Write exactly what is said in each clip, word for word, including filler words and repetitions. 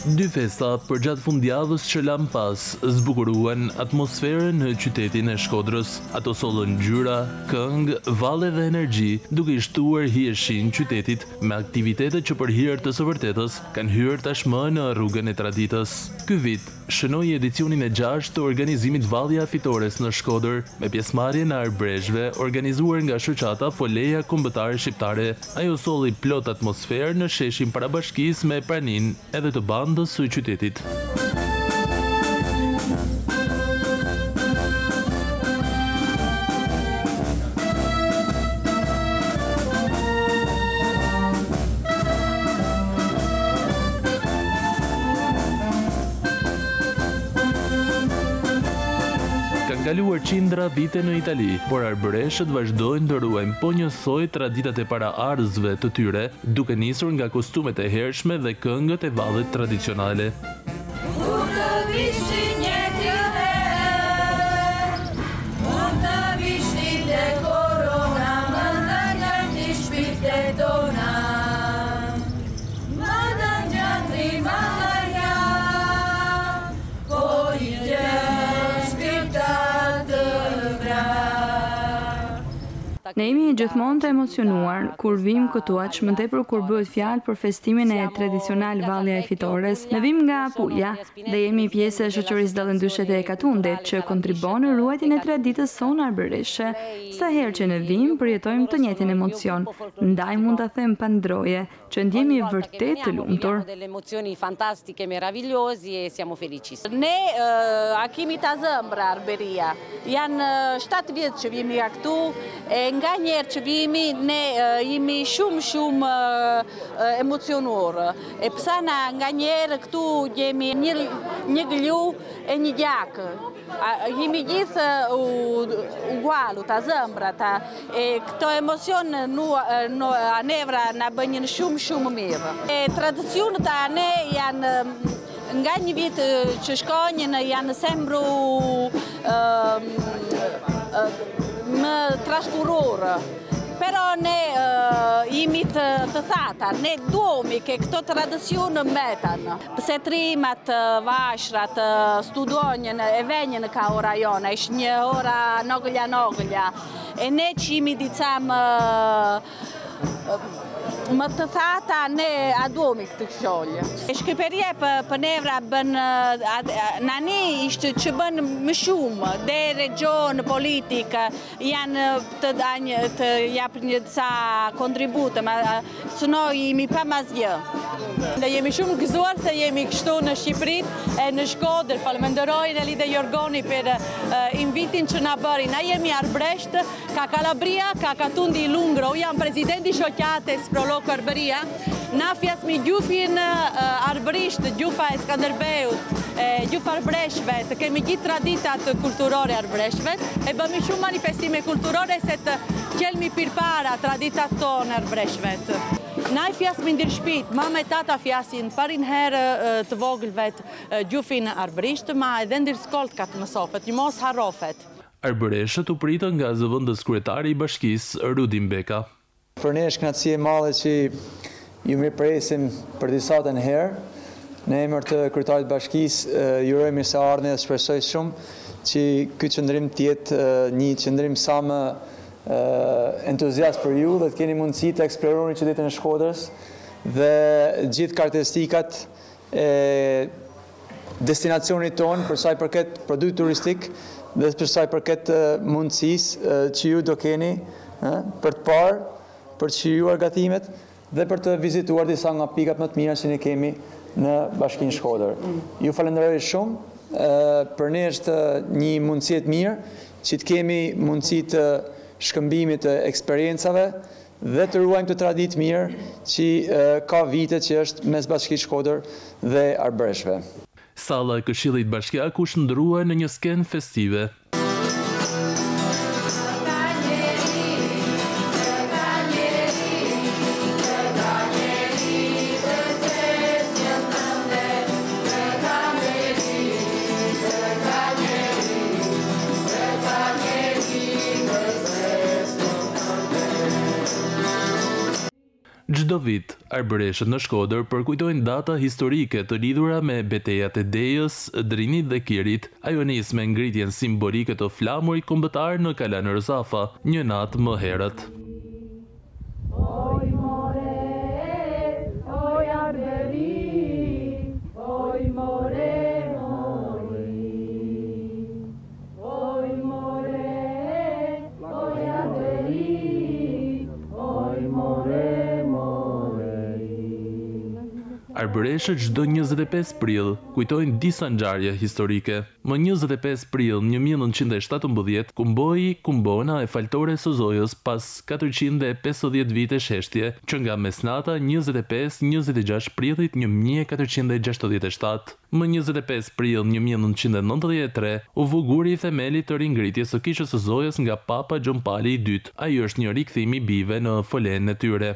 Dy festa përgjatë fundjavës që lam pas zbukuruan atmosferën në qytetin e Shkodrës. Ato sollën ngjyra, këngë, valle dhe energji, duke i shtuar hijeshin qytetit me aktivitete që për hir të së vërtetës kanë hyrë tashmë në rrugën e traditës. Ky vit shënoi edicionin e gjashtë të organizimit Vallja e Fitores në Shkodër me pjesëmarrjen e arbreshve organizuar nga shoqata Foleja Kombëtare Shqiptare. Ajo solli plot atmosferë në sheshin Parabashkisë me praninë edhe të bandës së qytetit. Kanë kaluar qindra vite në Itali, por arbreshët vazhdojnë të ruajnë po njësoj traditat e paraardhësve të tyre, duke nisur nga kostumet e hershme dhe këngët e vallet tradicionale. Ne jemi gjithmonë të emocionuar kur vim këtu, aq më tepër kur bëhet fjalë për festimin e tradicional Vallja e Fitores. Ne vim nga Pulja dhe jemi pjesë e shoqërisë Dallëndyshet e Katundit që kontribon në ruajtjen e traditës sonë arbëreshe. Sa herë që ne vim, përjetojmë të njëjtin emocion. Ndaj mund ta them pa ndroje që ndjehemi vërtet të lumtur. Delle emozioni fantastiche, meravigliosi e siamo felicissimi. Ne uh, a kemi ta zëmbra arberia. Janë shtatë vjet që vjemi këtu e nga njerë që vimi, ne uh, jemi shumë shumë uh, emocionur. E pësana nga njerë këtu jemi një, një glu e një gjakë. Uh, jemi gjithë uh, ugualu, ta zëmbra, ta, e këto emocion nu, nu, a nevra na bënjën shumë shumë mirë. E tradicionet a ne janë nga një vit që shkonjën janë sembru uh, uh, më trashkurorë. Pero ne uh, jemi të, të thata, ne duomi që këto tradicione mbeten. Pse trimat, vashrat, studonjën e venjën ka ora jona, ish një ora nogëlja nogëlja. E ne që jemi dicam uh, uh, më të thata, ne a duomi këtë këshollë. Shkëperia për, për nevra bën, nani ishte që bën më shumë, dhe region, politikë, janë të, danjë, të japë një disa kontribute, ma sëno jemi pa mazgjë. Dhe jemi shumë gëzuar se jemi kështu në Shqipëri e në Shkodër. Falenderoj Nelida Jorgoni për uh, invitin që na bëri. Na jemi arbresht, ka Kalabria, ka Katundi i Lungro, jam presidenti shoqates Prolok Arbëria. Na fjasmi gjufin uh, arbërisht, gjufa e Skanderbeut, e, gjufa arbreshve, të kemi gjithë traditat kulturore arbreshve, e bëmi shumë manifestime kulturore se të qelmi pirpara traditat tonë arbreshve. Na i fjasmi ndirë shpit, mama e tata fjasin parin herë të voglëve gjufin arbërisht, ma edhe ndirë skolt ka të mësofet, një mos harrofet. Arbëreshët u pritën nga zëvendës kryetari i bashkisë Rudin Beka. Për ne është kënaqësi e madhe që ju mirëpresim për disa të herë. Në emër të kryetarit të bashkisë ju uroj mirëseardhje dhe shpresoj shumë që ky qëndrim të jetë një qëndrim sa më entuziast për ju dhe të keni mundësi të eksploroni qytetin e Shkodrës dhe gjithë karakteristikat e destinacionit tonë për sa i përket produkt turistik dhe për sa i përket mundësisë që ju do keni për të parë, për të shijuar gatimet dhe për të vizituar disa nga pikat më të mira që ne kemi në Bashkinë Shkodër. Ju falenderoj shumë, për ne është një mundësi e mirë që të kemi mundësi të shkëmbimit të eksperiencave dhe të ruajmë të traditë mirë që ka vite që është mes Bashkisë Shkodër dhe arbreshve. Salla e Këshillit Bashkiak u shndrua në një skenë festive. Çdo vit, arbëreshët në Shkodër përkujtojnë data historike të lidhura me betejat e Dejës, Drinit dhe Kirit. Ajo nis me ngritjen simbolike të flamurit kombëtar në Kala në Rëzafa, një natë më herët. Oj more, oj arbëri, oj more, oj more, oj arbëri, oj more. Arbëreshët çdo njëzet e pesë prill kujtojnë disa ngjarje historike. Më njëzet e pesë prill një mijë e nëntëqind e shtatëmbëdhjetë, kumboi Kumbona e faltore së Zojës pas katërqind e pesëdhjetë vite shteshtje, që nga mesnata njëzet e pesë njëzet e gjashtë prillit një mijë e katërqind e gjashtëdhjetë e shtatë. Më njëzet e pesë prill një mijë e nëntëqind e nëntëdhjetë e tre u vu guri i themelit të ringritjes së Kishës së Zojës nga Papa Gjon Pali i dytë. Ai është një rikthim i bijve në folenën e tyre.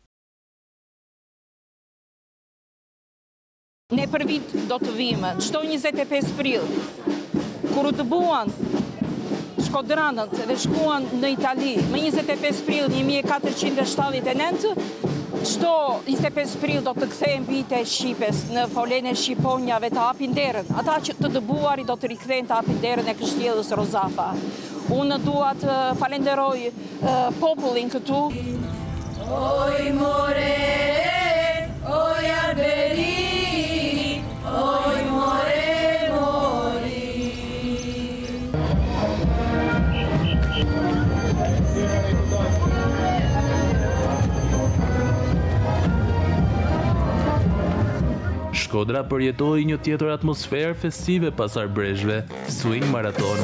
Ne për vit do të vime, çdo njëzet e pesë prill, kur u dëbuan shkodranët dhe shkuan në Itali, më njëzet e pesë prill një mijë e katërqind e shtatëdhjetë e nëntë, çdo njëzet e pesë prill do të kthehen bijtë e Shqipës në folenën e Shqiponjave të hapin derën. Ata që të dëbuari do të rikthehen të hapin derën e Kështjellës Rozafa. Unë dua të falenderoj uh, popullin këtu. Oj more, oj arbëri, oj more mori. Shkodra përjetoi një tjetër atmosferë festive pas arbreshve, Swing Marathon.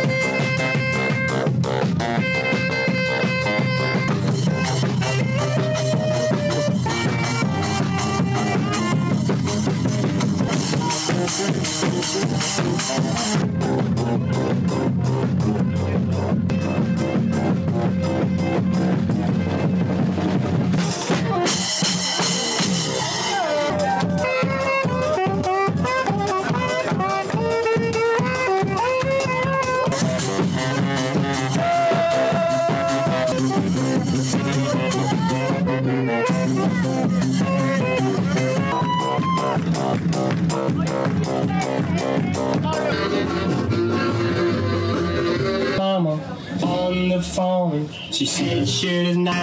Mama on the phone, she said shit is not.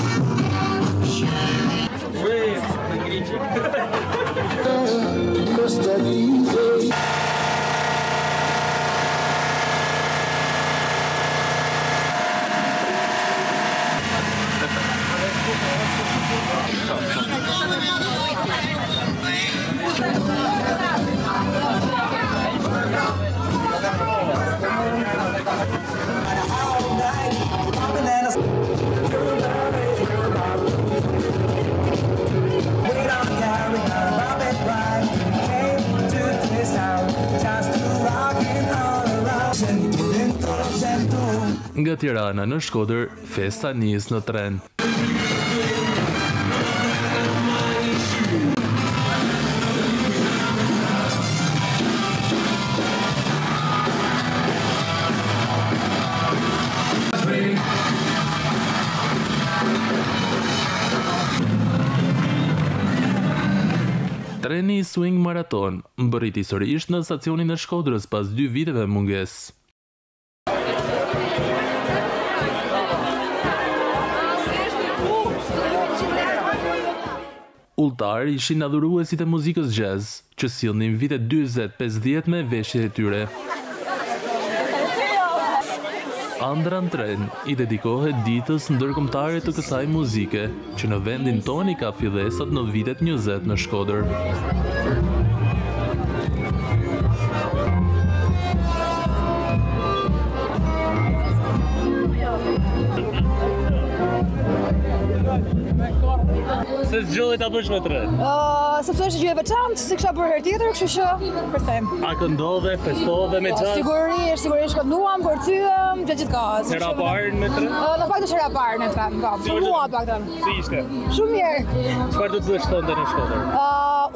Nga Tirana në Shkodër, festa nis në tren. Treni Swing Marathon mbërriti sërish në stacionin e Shkodrës pas dy viteve mungesë. Ulltar ishin adhuruesit e muzikës jazz, që sillnin vitet dyzet pesëdhjetë me veshjet e tyre. Andran Tren i dedikohet ditës ndërkombëtare të kësaj muzike, që në vendin ton i ka fillesat në vitet njëzet në Shkodër. Se zgjodhi ta bësh me tren? Uh, sepse është gjë e veçantë, si kisha bërë herë tjetër, kështu që përthem. A këndove, festove me jazz? Sigurisht, sigurisht kënduam, kërcyem, gjë gjithë kohës. Hera parë në tren? Uh, në fakt është hera parë në tren, po. Për mua paktën. Si ishte? Shumë mirë. Çfarë do të dështonte në Shkodër? Uh,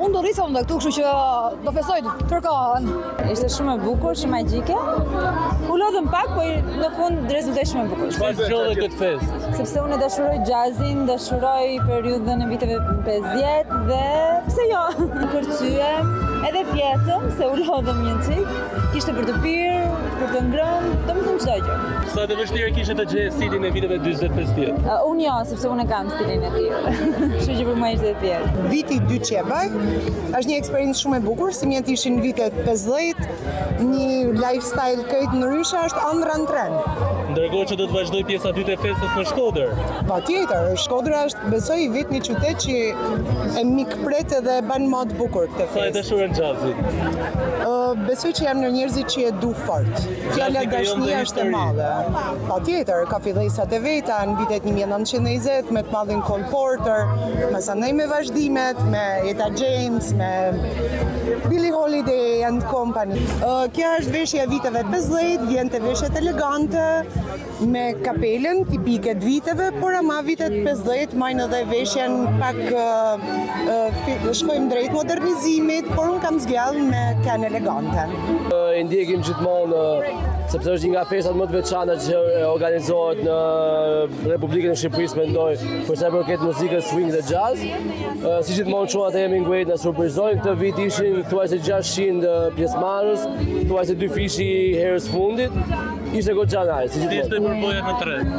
Unë do rrisja unë dhe këtu, kështu që do festoj tërkohën. Ishte shumë e bukur, shumë magjike. U lodhëm pak, po në fund rezultoi shumë e bukur. Çfarë zgjodhe këtë fest? Sepse unë dashuroj jazzin, dashuroj periudhën e viteve pesëdhjetë dhe pse jo? Kërcyem edhe fjetëm se u lodhëm një çik. Kishte për të pirë, për të ngrënë, domethënë çdo gjë. Sa të vështirë kishte të gjejë stilin e viteve dyzet pesëdhjetë? Uh, unë jo, sepse unë e kam stilin e tillë. Kështu që për mua ishte e thjeshtë. Viti dy qebaj është një eksperiencë shumë e bukur, si mjetë ishin vitet pesëdhjetë, një lifestyle këtë ndryshe është ëndra në tren. Ndërkohë që do të vazhdoj pjesa e dytë e festës në Shkodër. Patjetër, Shkodra është besoj vit një qytet që e mikpret edhe bën më të bukur këtë festë. Sa e dashurën jazzit? Uh, besoj që jam në njerëzit që e du fort. Fjala dashnia është e madhe. Patjetër, ka fillesat e veta në vitet një mijë e nëntëqind e njëzet me të madhin Cole Porter, masanej me vazhdimet, me Etta James, me Billie Holiday and Company. Uh, Kja është veshja e viteve pesëdhjetë, vjen të veshjet elegante, me kapelen tipike të viteve, por ama vitet pesëdhjetë majnë edhe veshjen pak uh, uh, shkojmë drejt modernizimit, por unë kam zgjallë me kanë elegante. E ndjekim gjithmonë sepse është një nga festat më të veçanta që organizohet në Republikën e Shqipërisë, mendoj, për sa i përket muzikës swing dhe jazz. Si gjithmonë çuat e Hemingway na surprizojnë. Këtë vit ishin thuajse gjashtëqind pjesëmarrës, thuajse dy fishi herës fundit. Ishte goxha nice. Si ishte përvoja në tren?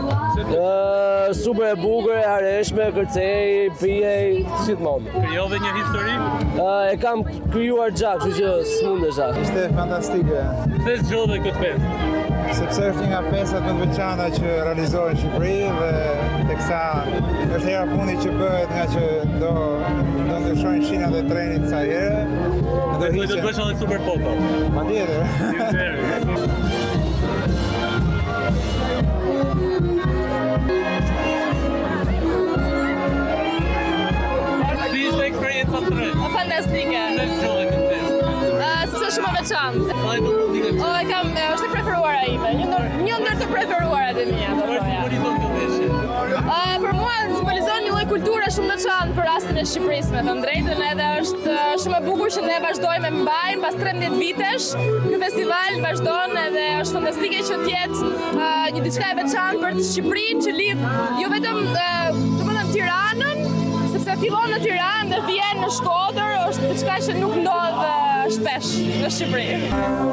Uh, super e bukur, e hareshme, kërcej, pije, gjithmonë. Krijove një histori? Uh, e kam krijuar gjatë, kështu që s'mundesha. Ishte fantastike. Pse zgjodhe këtë festë? Sepse është një nga festat më të veçanta që realizohen në Shqipëri dhe teksa është hera fundi që bëhet nga që do do ndryshojnë shinat e trenit sa herë. Do të bësh edhe super foto. Patjetër. Si ishte eksperjenca në tren? Fantastike. Pse zgjodhe këtë festë? Sepse shumë e veçantë. Sa e do muzikën? O, e kam, është e preferuara ime, një ndër, një ndër të preferuarat e mia. Çfarë simbolizon kjo veshje? Uh, për mua simbolizon një lloj kulture shumë të veçantë për rastin e Shqipërisë, me thënë drejtën, edhe është shumë e bukur që ne vazhdojmë me mbajmë pas tridhjetë vitesh. Ky festival vazhdon edhe është fantastike që të jetë uh, një diçka e veçantë për Shqipërinë që lidh jo vetëm uh, domethënë Tiranën, sepse fillon në Tiranë dhe vjen në Shkodër, është diçka që nuk ndodh uh, shpesh në Shqipëri.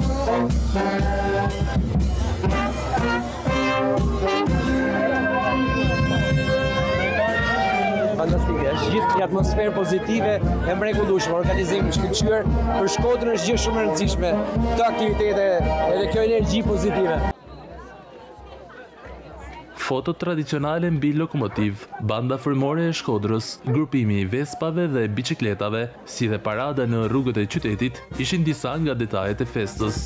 Fantastike, është gjithë një atmosferë pozitive e mrekullueshme, organizim shkëlqyer për Shkodrën është gjë shumë e rëndësishme, këto aktivitete edhe kjo energji pozitive. Foto tradicionale mbi lokomotiv, banda frymore e Shkodrës, grupimi i Vespave dhe biçikletave, si dhe parada në rrugët e qytetit, ishin disa nga detajet e festës.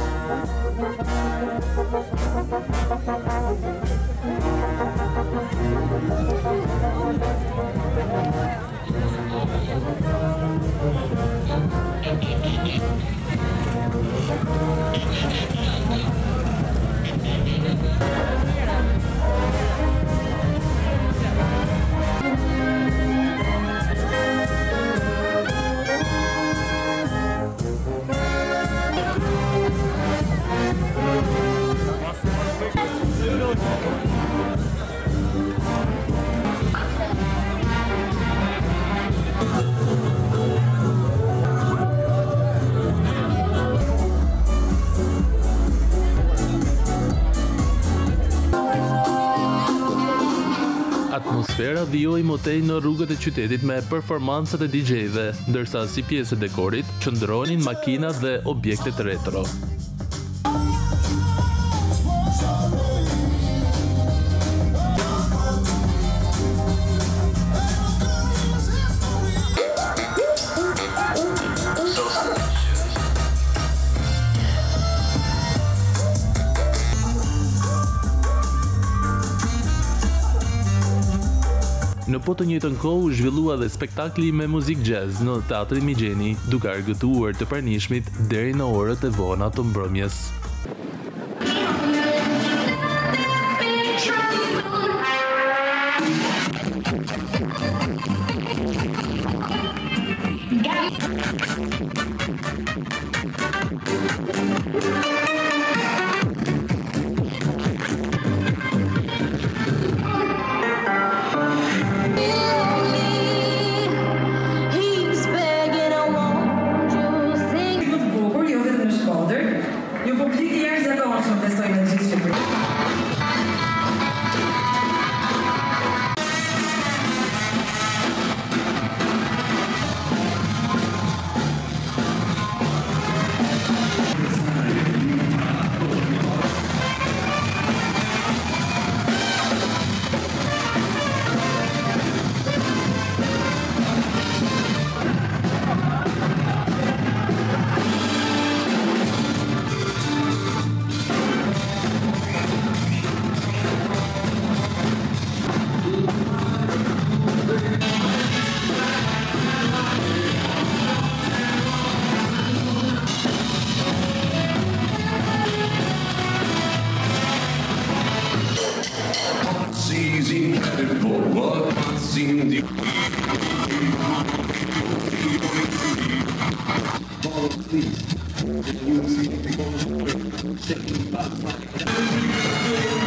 Atmosfera vijoi motej në rrugët e qytetit me performancat e D J-ve, ndërsa si pjesë e dekorit qëndronin makinat dhe objektet retro. Në po të njëjtën kohë u zhvillua dhe spektakli me muzikë jazz në Teatrin Migjeni, duke argëtuar të pranishmit deri në orët e vona të mbrëmjes. muzikë i jashtëzakonshëm besoj në gjithë Shqipërinë. Please,